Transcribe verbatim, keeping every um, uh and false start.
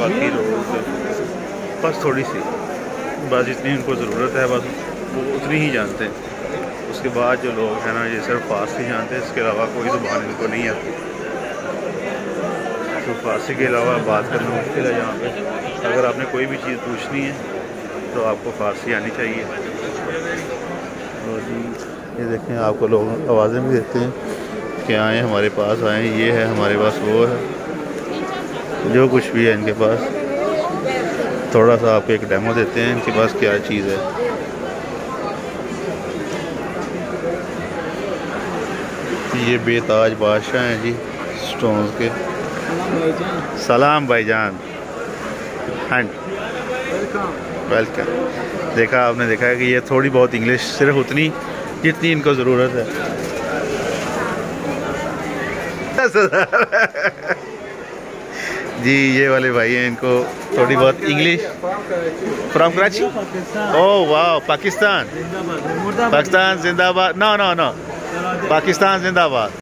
बाकी लोग बस थोड़ी सी बस जितनी उनको ज़रूरत है बस वो उतनी ही जानते हैं। उसके बाद जो लोग हैं ना ये सिर्फ फारसी जानते हैं, इसके अलावा कोई ज़ुबान इनको नहीं आती। तो फारसी के अलावा बात करना मुश्किल है यहाँ पे। अगर आपने कोई भी चीज़ पूछनी है तो आपको फारसी आनी चाहिए। और जी ये देखें, आपको लोग आवाज़ें भी देते हैं कि आएँ हमारे पास आएँ, ये है हमारे पास, वो है, जो कुछ भी है इनके पास। थोड़ा सा आपको एक डेमो देते हैं इनके पास क्या चीज़ है। ये बेताज बादशाह हैं जी स्टोन्स के। सलाम भाईजान, हाँ वेलकम। देखा आपने, देखा है कि ये थोड़ी बहुत इंग्लिश सिर्फ उतनी जितनी इनको ज़रूरत है। जी ये वाले भाई हैं, इनको थोड़ी बहुत इंग्लिश। फ्रॉम कराची? ओह वाह, पाकिस्तान। पाकिस्तान जिंदाबाद। नो नो नो, पाकिस्तान जिंदाबाद।